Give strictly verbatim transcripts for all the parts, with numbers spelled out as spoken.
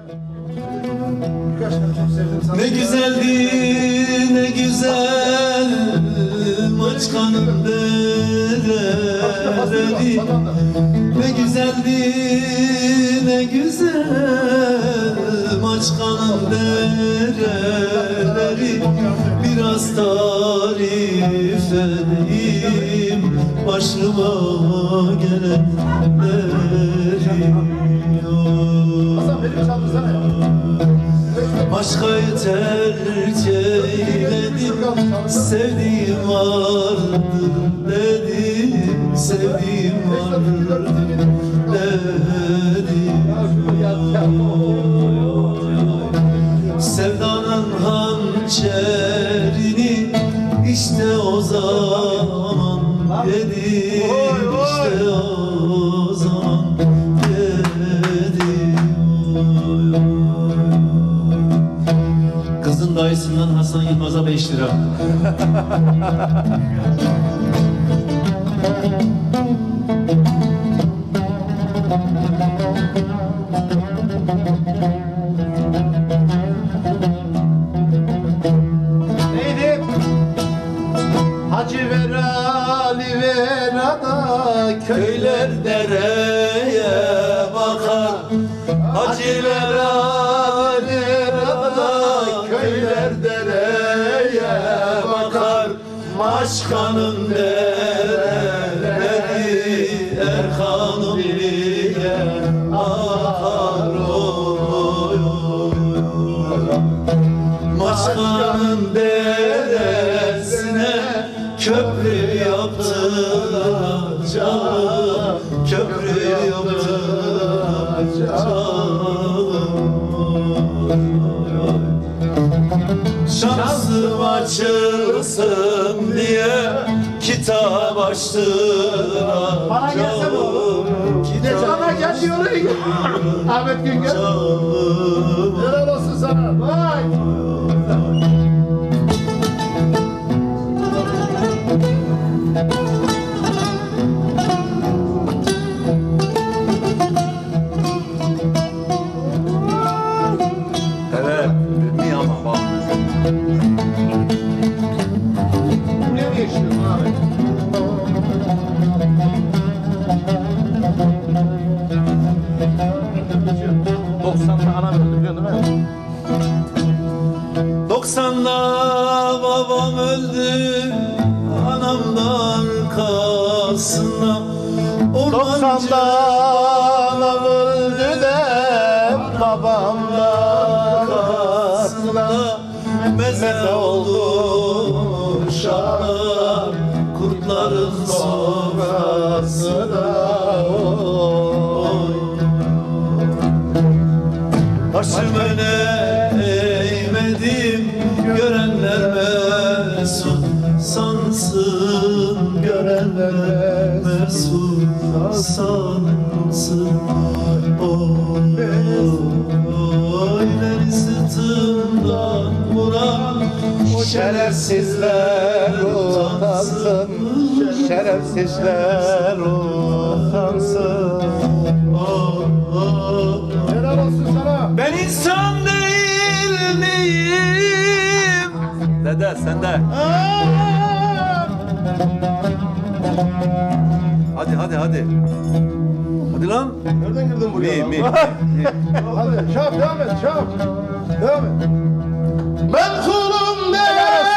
Ne güzeldi, ne güzel Maçkanın dereleri. Ne güzeldi, ne güzel Maçkanın dereleri. Biraz tarif edeyim başıma gelenleri. Aşkayı terk eyledim, sevdiğim vardır dedim, sevdiğim vardır dedim. Sevdanın hançerini işte o zaman yedim, işte o zaman yedim. Kızın dayısından Hasan Yılmaz'a beş lira. Neydi? Hacı ver Ali ver ada Köyler dereye bakar. Hacı ver Ali köyler dereye bakar. Maçkanın dereleri Erkan'ın diye akar. Oy, oy, oy. Maçkanın deresine köprü yaptılar canım, köprü yaptılar canım. Şansım açılsın diye kitap açtılar. Bana gelse bu. Ne sana gel diyor Ahmet Güngör. Helal olsun sana. Vay. Evet, bir ama bak. Buraya mı geçtin Ahmet? doksanda anam öldü biliyorsun değil mi? Doksanda babam öldü, anam da arkasında. Doksanda anam öldü de babam da arkasında. Meze oldu şahlar, kurtların sofrasına. Başım öne eğmedim, görenler mesut sansın, görenler mesut sansın. Oy, oy, beni sırtımdan vuran Şerefsizler utansın, şerefsizler utansın. Oh, oh, Helal olsun sana. ben insan değil miyim? Dede sen de. Hadi hadi hadi. Hadi lan. Nereden girdin buraya? Mi mi. Hadi çap devam et çap. Devam et. Ben kulum değil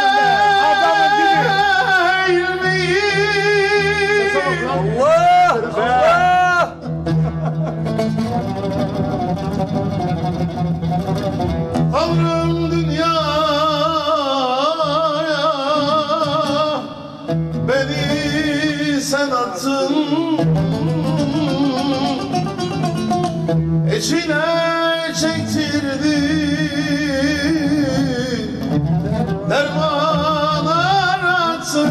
miyim? Allah! Allah! Tanrım dünyaya beni sen attın, içine çektirdin, derman arattın,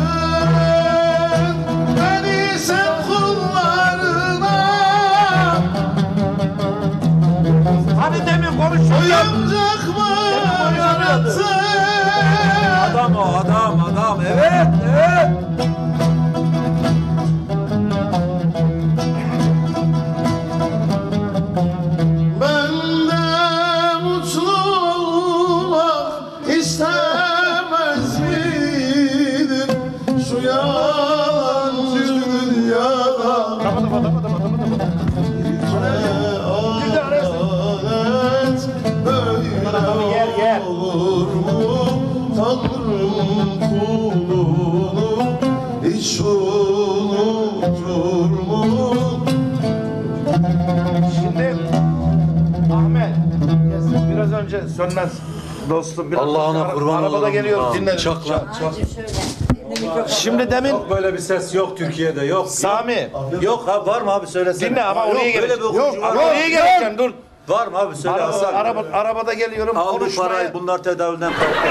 beni sen kullarına. Hani demin konuşuyordun. Oyuncak mı yarattın? Adam o adam adam evet evet. Benden önce Sönmez dostum. Biraz Allah'ına ara- kurban Arabada olurum. geliyoruz Aa, dinle. Çak lan çak. Şimdi demin Yok böyle bir ses yok Türkiye'de yok. Sami. Yok abi var mı abi söylesene. Dinle ama Yok, oraya böyle geleceğim. bir okuyucu var. Ama oraya geleceğim dur. Var mı abi söyle Araba, Hasan. araba, arabada geliyorum Al bu konuşmaya. parayı bunlar tedavülden kalktı.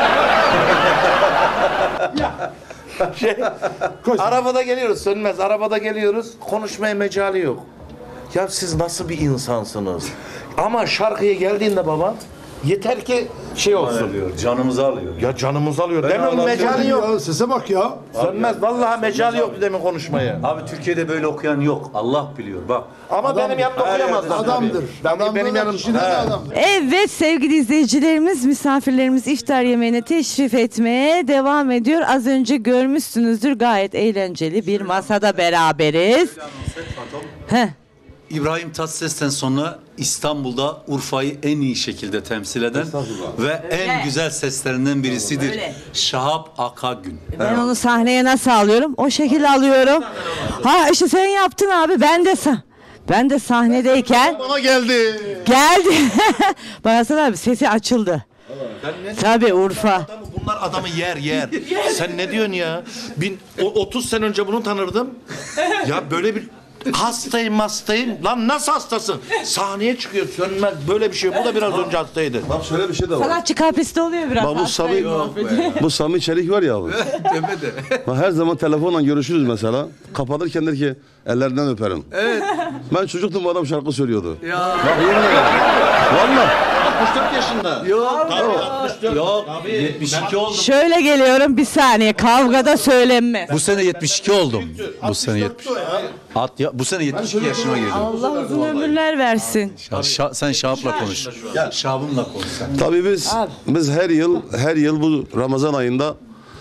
Şey, arabada geliyoruz Sönmez. Arabada geliyoruz. Konuşmaya mecali yok. Ya siz nasıl bir insansınız? Ama şarkıya geldiğinde baba yeter ki şey olsun. Alıyor, canımızı alıyor. Ya canımız alıyor. Demin anlatıyorum mecali yok. Ya sese bak ya. Sönmez. Vallahi mecali yoktu demin konuşmaya. Abi Türkiye'de böyle okuyan yok. Allah biliyor bak. Ama benim yanımda Her okuyamazlar. yerde Adamdır. Ben, Adamdır benim da yanım. kişinin de adam. Evet sevgili izleyicilerimiz, misafirlerimiz iftar yemeğine teşrif etmeye devam ediyor. Az önce görmüşsünüzdür, gayet eğlenceli bir masada beraberiz. Heh. İbrahim Tatlıses'ten sonra İstanbul'da Urfa'yı en iyi şekilde temsil eden ve en güzel seslerinden birisidir. Öyle. Şahap Akagün. Ben onu sahneye nasıl alıyorum? O şekilde alıyorum. Ha işte sen yaptın abi, ben de sa ben de sahnedeyken Bana geldi. geldi. Baksana abi, sesi açıldı. Tabii Urfa. Bunlar adamı yer yer. Sen ne diyorsun ya? Bin, o, otuz sene önce bunu tanırdım. Ya böyle bir hastayım hastayım. Lan nasıl hastasın? Sahneye çıkıyor Sönmez. Böyle bir şey. Bu da biraz önce hastaydı. Bak şöyle bir şey de var. Sanatçı kaprisli oluyor biraz. Bak bu hastayım Sami, muhabbeti. bu Sami Çelik var ya abi. Bak her zaman telefonla görüşürüz mesela. Kapatırken der ki ellerinden öperim. Evet. Ben çocuktum bu adam şarkı söylüyordu. Ya. Bak yemin ederim. Valla. altmış dört yaşında. Yok. Yok. yetmiş iki oldum. Şöyle geliyorum, bir saniye, kavgada söylenmez. Bu sene yetmiş iki oldum. Bu sene yetmiş. At ya, bu sene yetmiş iki yaşıma girdim. Allah uzun ömürler versin. Ya, Şa- sen Şahap'la konuş. Şahap'ımla konuş sen. Tabii biz biz her yıl her yıl bu Ramazan ayında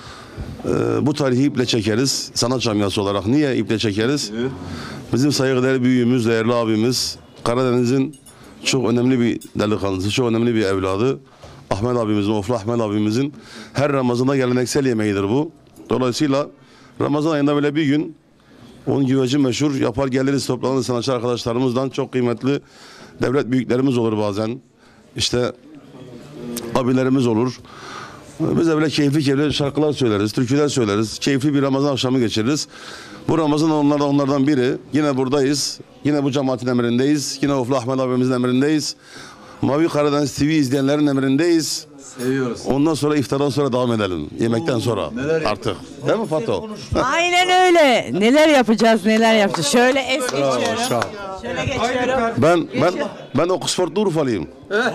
e, bu tarihi iple çekeriz. Sanat camiası olarak. Niye iple çekeriz? Bizim saygıdeğer büyüğümüz, değerli abimiz, Karadeniz'in çok önemli bir delikanlısı, çok önemli bir evladı. Ahmet abimizin, Oflu Ahmet abimizin her Ramazan'da geleneksel yemeğidir bu. Dolayısıyla Ramazan ayında böyle bir gün onun güveci meşhur yapar geliriz toplanırız sanatçı arkadaşlarımızdan çok kıymetli devlet büyüklerimiz olur bazen. İşte abilerimiz olur. Biz de böyle keyifli keyifli şarkılar söyleriz, türküler söyleriz. Keyifli bir Ramazan akşamı geçiririz. Bu Ramazan onlardan onlardan biri. Yine buradayız. Yine bu cemaatin emrindeyiz. Yine Oflu Ahmet abimizin emrindeyiz. Mavi Karadeniz T V izleyenlerin emrindeyiz. Seviyoruz. Ondan sonra iftardan sonra devam edelim. Yemekten sonra artık. Değil mi Fato? Aynen öyle. Neler yapacağız, neler yapacağız. Şöyle es geçiyorum. Şöyle geçiyorum. Ben ben ben Oxford'da Urfalıyım.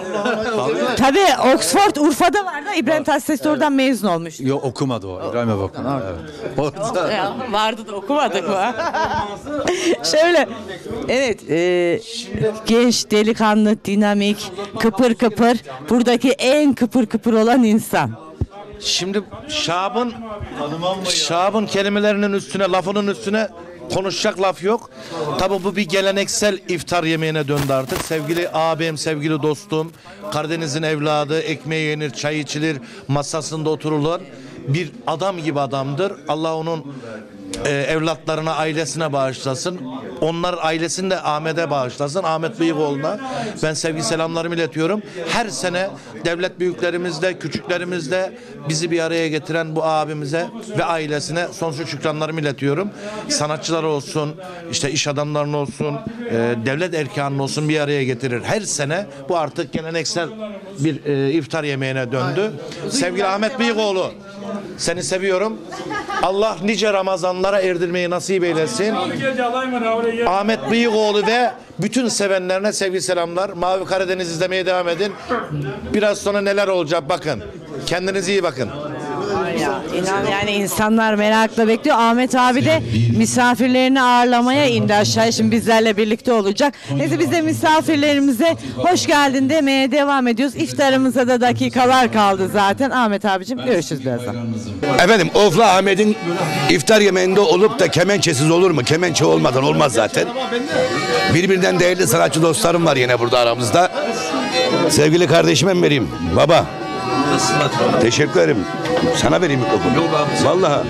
Tabii Oxford Urfa'da var da İbrahim Tatlıses de oradan mezun olmuş. Yok okumadı o. İbrahim'e bakın. Evet. Orada. Ya, vardı da okumadık mı? Şöyle. Evet. E, genç, delikanlı, dinamik, kıpır kıpır. Buradaki en kıpır kıpır olan insan. Şimdi Şahab'ın Şahab'ın kelimelerinin üstüne, lafının üstüne konuşacak laf yok. Tabii bu bir geleneksel iftar yemeğine döndü artık. Sevgili abim, sevgili dostum, Karadeniz'in evladı, ekmeği yenir, çay içilir, masasında oturulur. Bir adam gibi adamdır. Allah onun e, evlatlarına, ailesine bağışlasın. Onlar ailesini de Ahmet'e bağışlasın. Ahmet Bıyıkoğlu'na. Ben sevgi selamlarımı iletiyorum. Her sene devlet büyüklerimizle, küçüklerimizle bizi bir araya getiren bu abimize ve ailesine sonsuz şükranlarımı iletiyorum. Sanatçılar olsun, işte iş adamlarının olsun, e, devlet erkanının olsun bir araya getirir. Her sene bu artık geleneksel bir e, iftar yemeğine döndü. Sevgili Ahmet Bıyıkoğlu, seni seviyorum. Allah nice Ramazanlara erdirmeyi nasip eylesin. Ahmet Bıyıkoğlu ve bütün sevenlerine sevgi selamlar. Mavi Karadeniz izlemeye devam edin. Biraz sonra neler olacak bakın. Kendinize iyi bakın. Ya, inan yani insanlar merakla bekliyor. Ahmet abi de misafirlerini ağırlamaya indi aşağıya. Şimdi bizlerle birlikte olacak. Neyse biz de misafirlerimize hoş geldin demeye devam ediyoruz. İftarımıza da dakikalar kaldı zaten. Ahmet abicim görüşürüz birazdan. Efendim Oflu Ahmet'in iftar yemeğinde olup da kemençesiz olur mu? Kemençe olmadan olmaz zaten. Birbirinden değerli sanatçı dostlarım var yine burada aramızda. Sevgili kardeşime mi vereyim? Baba. Teşekkür ederim. Sana vereyim mikrofonu. Vallahi.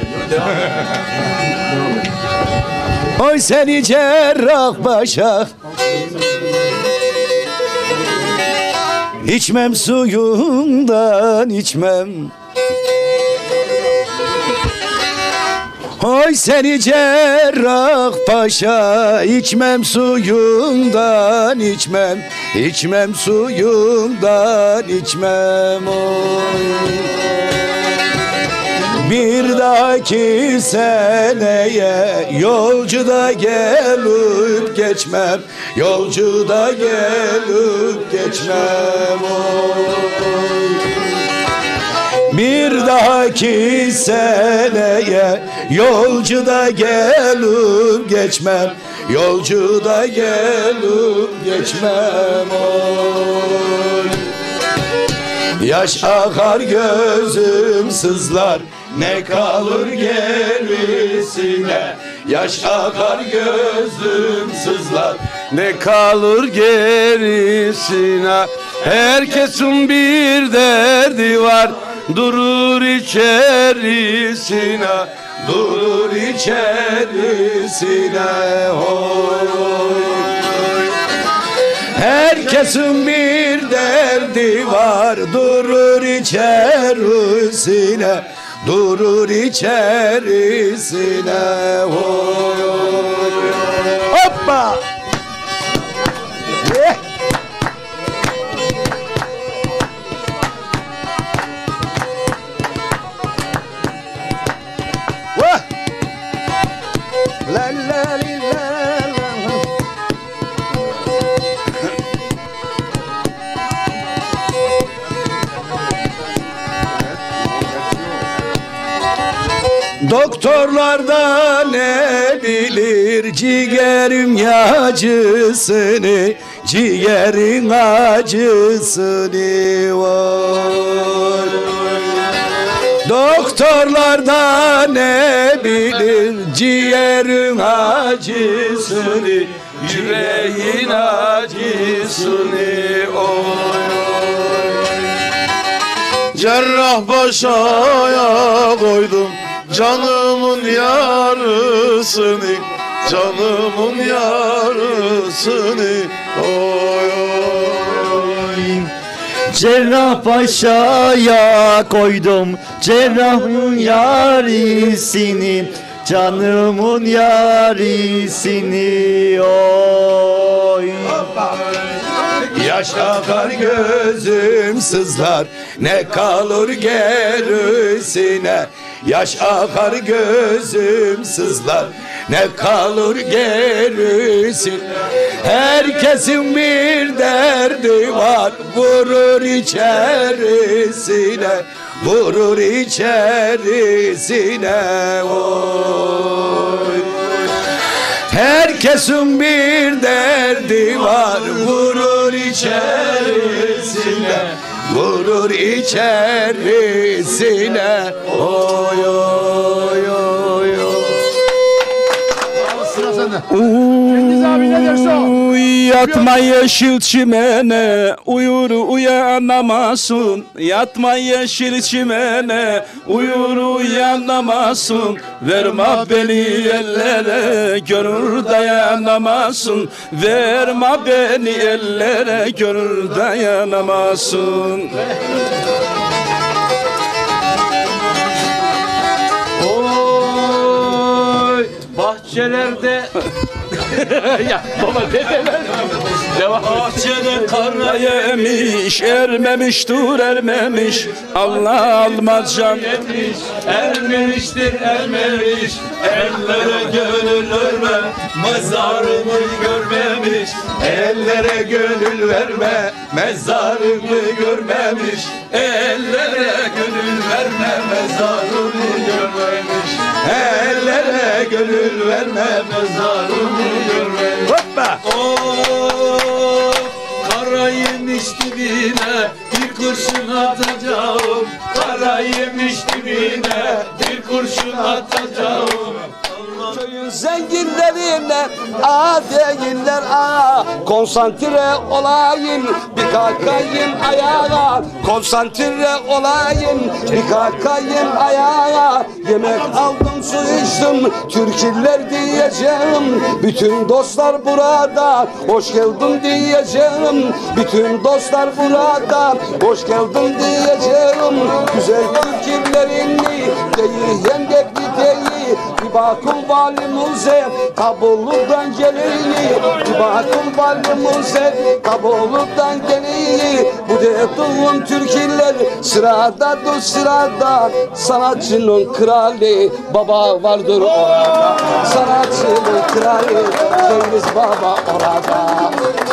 Oy seni Cerrahpaşa. içmem suyundan içmem. Oy seni Cerrah Paşa, içmem suyundan içmem, içmem suyundan içmem oy. Bir dahaki seneye yolcuda gelip geçmem, yolcuda gelip geçmem oy. Bir dahaki seneye yolcuda gelip geçmem, yolcuda gelip geçmem oy. Yaş akar gözüm sızlar, ne kalır gerisine. Yaş akar gözüm sızlar, ne kalır gerisine. Herkesin bir derdi var, durur içerisine, durur içerisine oy. Herkesin bir derdi var, durur içerisine, durur içerisine oy. Hoppa! Yeah. La la li, la la. Doktorlar da ne bilir ciğerin acısını, ciğerin acısını var. Doktorlar da ne bilir ciğerin acısını, yüreğin acısını oy. Cerrahpaşa'ya koydum canımın yarısını, canımın yarısını oy oy. Cerrahpaşa'ya koydum cerrahın yarisini, canımın yarisini oy. Yaş akar gözüm sızlar, ne kalır gerisine. Yaş akar gözüm sızlar, ne kalır gerisin. Herkesin bir derdi var, vurur içerisine, vurur içerisine oy. Herkesin bir derdi var, vurur içerisine, vurur içerisine oy oy oy oy. Sıra sende. Uy, yatma yeşil çimene, uyur uyanamazsın. Yatma yeşil çimene, uyur uyanamazsın. Verme beni ellere, gönül dayanamazsın. Verme beni ellere, gönül dayanamazsın. Oy bahçelerde ya baba dedeler devam. Bahçede kar Yemiş, ermemiş, dur ermemiş. Allah almaz can. yemiş, ermemiştir ermemiş. Ellere gönül verme, mezarımı görmemiş. Ellere gönül verme, mezarımı görmemiş. Ellere gönül verme, mezarımı görmemiş. Ellere gönül verme, Mezarımı görmemiş. hoppa! Oh, kara yemiş dibine bir kurşun atacağım. Kara yemiş dibine bir kurşun atacağım. Köyün zenginlerine a değiller a. Konsantre olayım bir kalkayım ayağa. Konsantre olayım bir kalkayım ayağa. Yemek aldım su içtim türküler diyeceğim. Bütün dostlar burada hoş geldin diyeceğim. Bütün dostlar burada hoş geldin diyeceğim. Güzel türkülerini değil yendekli değil. Bir bakın valimize Kabullu'dan gelini. Bir bakın valimize Kabullu'dan gelini. Bu dediğim türküler sıradadır sırada. Sanatçının kralı baba vardır orada. Sanatçının kralı Cengiz Baba orada.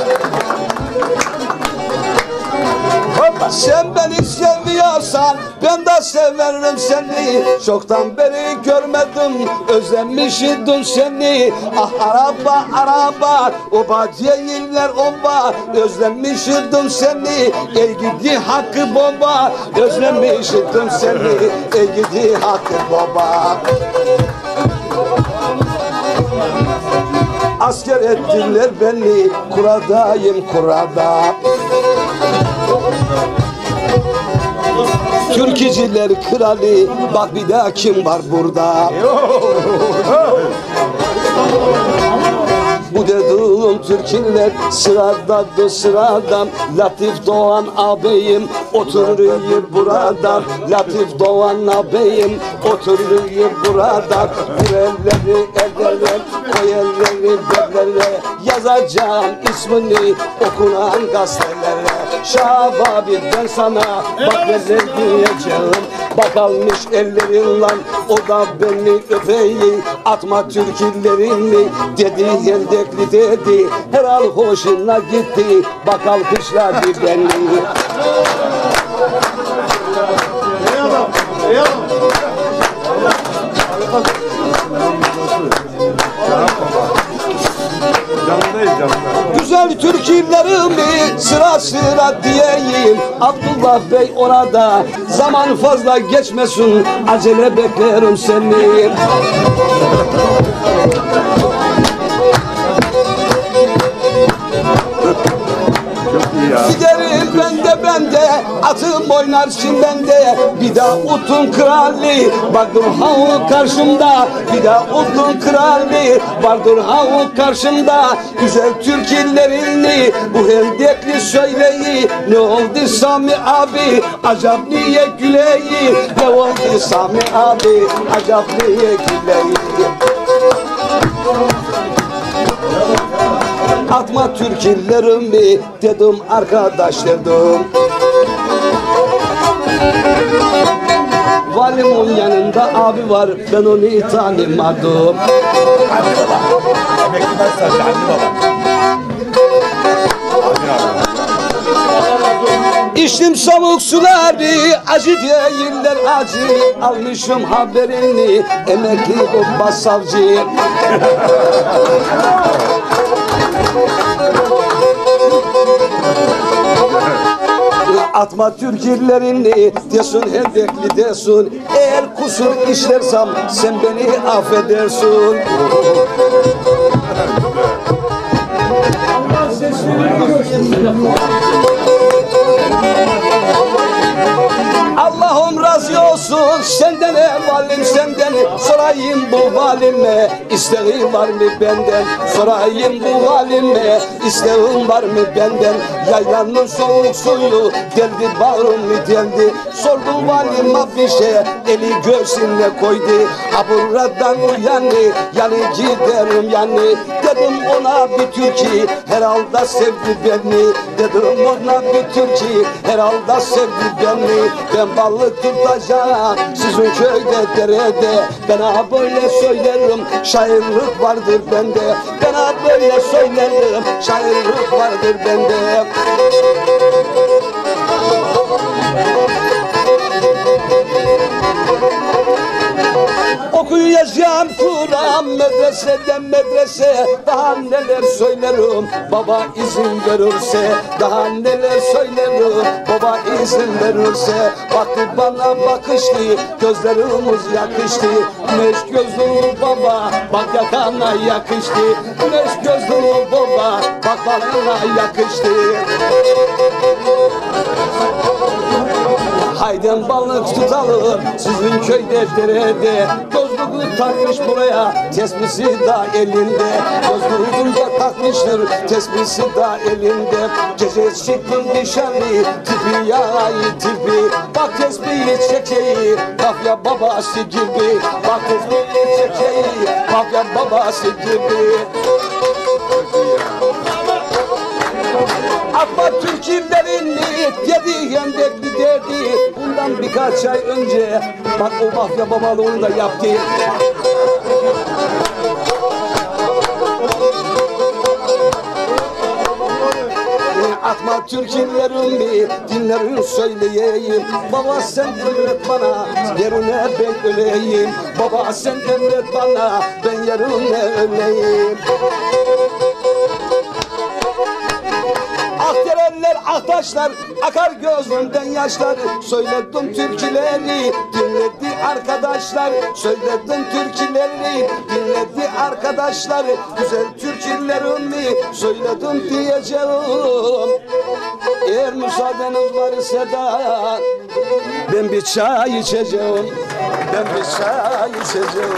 Sen beni seviyorsan ben de severim seni. Çoktan beri görmedim özlemiştim seni. Ah araba araba oba değiller oba. Özlemiştim seni ey gidi hakkı baba. Özlemiştim seni ey gidi hakkı baba. Asker ettiler beni kuradayım kurada. Türkücüler kralı bak bir daha kim var burada. Bu dediğim türküler sıradadır sıradan. Latif Doğan ağabeyim oturuyor burada. Latif Doğan ağabeyim oturuyor burada. Bu elleri ellere koy elleri bellerle. Yazacağım ismini okunan gazetelere. Şahap abi ben sana bak neler diyeceğim. Bak almış ellerin lan o da beni öpeyi. Atma türkülerini dedi yendekli dedi. Herhal hoşuna gitti bak alkışladı beni. Ey adam, ey adam. Güzel türkülerimi sıra sıra diyeyim. Abdullah Bey orada zaman fazla geçmesin. Acele beklerim seni. Giderim bende bende atım oynar çimende. Bir daha utun krali vardır havu karşımda. Bir daha utun krali vardır havu karşımda. Güzel türkülerini bu hendekli söyleyi. Ne oldu Sami abi acaba niye güleyi. Ne oldu Sami abi acaba niye güleyi. Atma türkülerimi dedim arkadaş dedim. Valimin yanında abi var ben onu tanımadım. İçtim soğuk suları acı değiller acı. Almışım haberini emekli bu başsavcı. Atma türkülerini desin hendekli desin. Eğer kusur işlersem sen beni affedersin. Allah'ım razı olsun senden valim senden. Sorayım bu valime isteği var mı benden. Sorayım bu valime isteğin var mı benden. Yaylanın soğuk suyu geldi bağrımı deldi. Sordum valime bir şey eli göğsüne koydu. Ha buradan uyanı yani giderim yani. Dedim ona bir türkü herhalde sevdi beni. Dedim ona bir türkü herhalde sevdi beni. Ben balık tutacağım sizin köyde derede. Bana böyle söylerim şairlik vardır bende. Bana böyle söylerim şairlik vardır bende. Okuyacağım Kur'an medreseden medrese. Daha neler söylerim baba izin verirse. Daha neler söylerim baba izin verirse. Baktı bana bakıştı, gözlerimiz yakıştı. Güneş gözlü baba, bak yakana yakıştı. Güneş gözlü baba, bak bana yakıştı. Hayden balık tutalım sizin köyde derede. Gözlüğü takmış buraya, tespisi da elinde. Gözlüğü de takmıştır, tespisi da elinde. Gece çıktım dışarı, tipi yağayı tipi. Bak tespihi çekeyi, mafya babası gibi. Bak tespihi çekeyi, mafya babası gibi. Atma Türkillerini dedi yendekli dedi. Bundan birkaç ay önce bak o mafya babalığını da yaptı. Atma Türkillerini dinlerini söyleyeyim. Baba sen emret bana yerine ben öleyim. Baba sen emret bana ben yerine öleyim. Akderenler, aktaşlar, akar gözümden yaşlar. Söyledim türküleri, dinledi arkadaşlar. Söyledim türküleri, dinledi arkadaşlar. Güzel türkülerimi söyledim diyeceğim. Eğer müsaadeniz var ise da ben bir çay içeceğim. Ben bir çay içeceğim.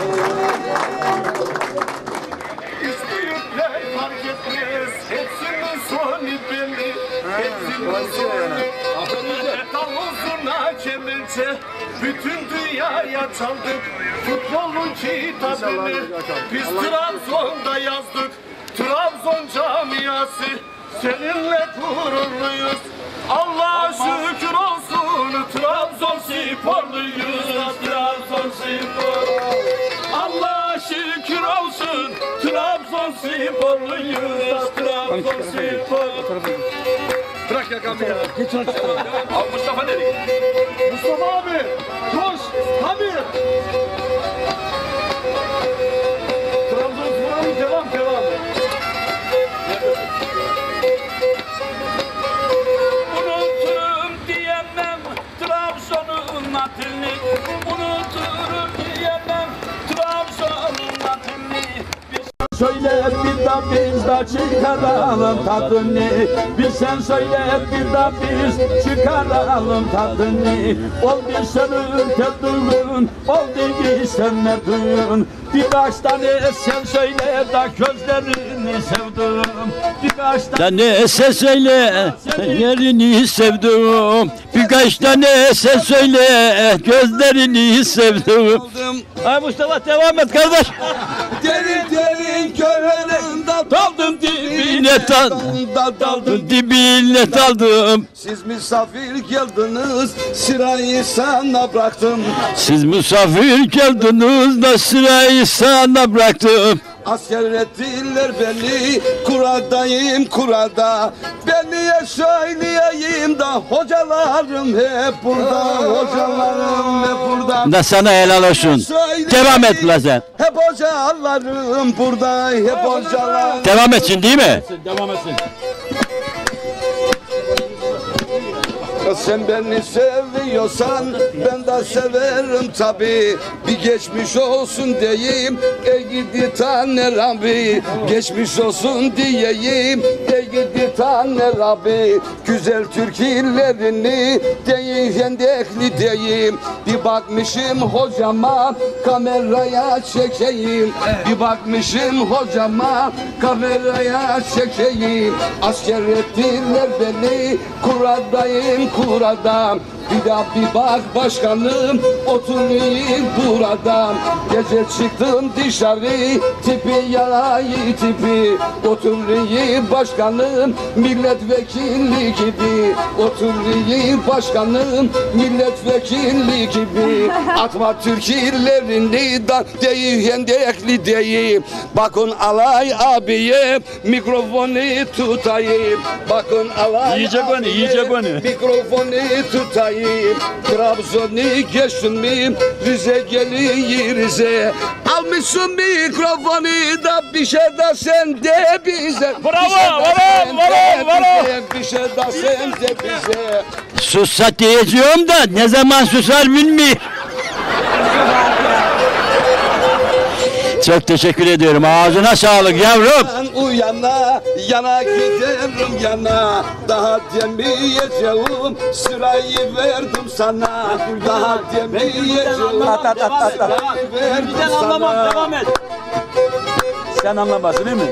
Bütün dünyaya çaldık futbolun kitabını. Biz Trabzon'da yazdık, Trabzon camiası. Seninle gururluyuz, Allah'a şükür olsun. Trabzon sporluyuz, Trabzon spor. Allah'a şükür olsun, Trabzon sporluyuz, Trabzon spor. Bırak yakamı ya. Geç aç. Abi Mustafa nereye? Mustafa abi. Koş. Hadi. Trabzonspor'un devam devam. Unuturum diyemem Trabzon'un adını. Unuturum diyemem Trabzon'un adını. Söyle bir de biz de çıkaralım tadını. Bir sen söyle bir de biz çıkaralım tadını. Oldu senin tedbirün, oldu ki sen ne duyun. Birkaç tane sen söyle de gözlerini sevdim. Birkaç tane sen söyle yerini sevdim. Birkaç tane sen söyle gözlerini sevdim. Ay Mustafa devam et kardeş. Derin derin körelerim daldım Dibine daldım, dibine daldım. Siz misafir geldiniz, sırayı sana bıraktım. Siz misafir geldiniz da sırayı sana bıraktım. Asker ettiler beni, kuradayım kurada. Ben niye söyleyeyim da hocalarım hep burada, hocalarım hep burada. Da sana helal olsun. Devam et la sen. Hep hocalarım burada, hep hocalarım. Devam etsin değil mi? devam etsin. Sen beni seviyorsan ben de severim tabi. Bir geçmiş olsun diyeyim ey gidi tane Rabbi. Geçmiş olsun diyeyim ey gidi tane Rabbi. Güzel türkülerini değil yendekli diyeyim. Bir bakmışım hocama kameraya çekeyim. Bir bakmışım hocama kameraya çekeyim. Asker ettiler beni kuradayım kurada. Bir daha bir bak başkanım oturayım burada. Gece çıktım dışarı tipi yarayı tipi. Oturayım başkanım milletvekili gibi. Oturayım başkanım milletvekili gibi. Atma türkülerini da değil hendekli değil. Bakın alay abiye mikrofonu tutayım. Bakın alay Yiyecek onu, abiye yiyecek onu. mikrofonu tutayım. mi? Trabzon'u geçtin mi? Rize geliyor Rize. Almışsın mikrofonu da bir şey de sen de bize. Bravo, bravo, bravo, bravo. Bir şey de sen de bize. Sussa diyeceğim da ne zaman susar bilmiyorum. Çok teşekkür ediyorum. Ağzına sağlık yavrum. Ben uyana yana giderim yana. Daha demeyeceğim sırayı verdim sana. Daha demeyeceğim sırayı verdim sana. et. Sen anlamazsın değil mi?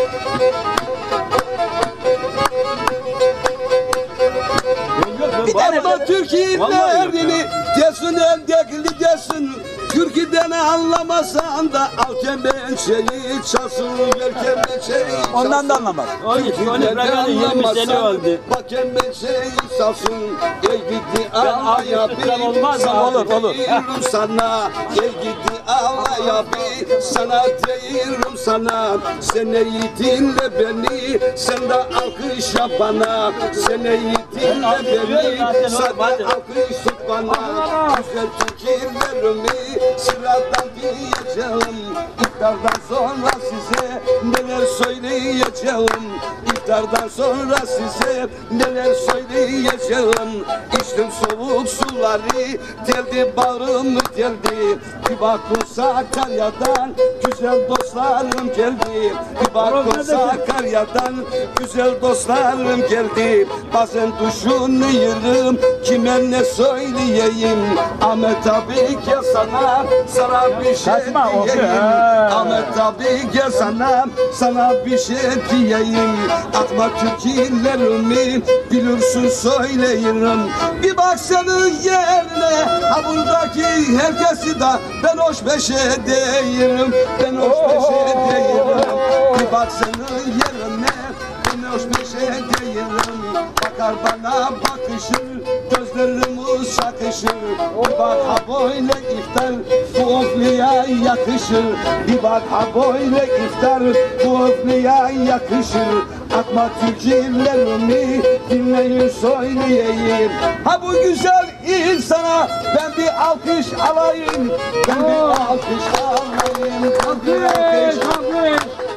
Ama Türkiye'lerini desin endekli desin. Türkiye'den anlamasan da al kemençeyi çalsın ver kemençeyi çalsın. Ondan da anlamaz. Türkiye'den anlamasan bak kemençeyi çalsın. Ey gidi ağlaya bir sana Olur, olur. diyorum sana. Ey gidi ağlaya bir sana diyorum sana. Sen iyi dinle beni sen de alkış yap bana. Sen iyi dinle beni sen de alkış yap bana. Güzel fikirlerimi sıradan diyeceğim. İftardan sonra size neler söyleyeceğim. İftardan sonra size neler söyleyeceğim. İçtim soğuk suları deldi bağrımı deldi. Bir bakın Sakarya'dan güzel dostlarım geldi. Bir bakın Sakarya'dan güzel dostlarım geldi. Bazen düşünüyorum kime ne söyleyeyim. Ahmet abi gel sana sana bir şey diyeyim. Ahmet abi gel sana sana bir şey diyeyim. Atma türkülerimi bilirsin söyleyeyim. Bir bak senin yerine ha buradaki herkesi de ben hoş beşe değilim. Ben hoş beşe değilim. Bir bak senin yerine ben hoş beşe değilim. Bakar bana bakışır gözlerimiz şakışır. Bir bak ha böyle iftar bu ofliya yakışır. Bir bak ha böyle iftar bu ofliya yakışır. Atma türkülerimi dinleyin söyleyeyim. Ha bu güzel insana ben bir alkış alayım. Ben bir alkış alayım. Alkış, alkış.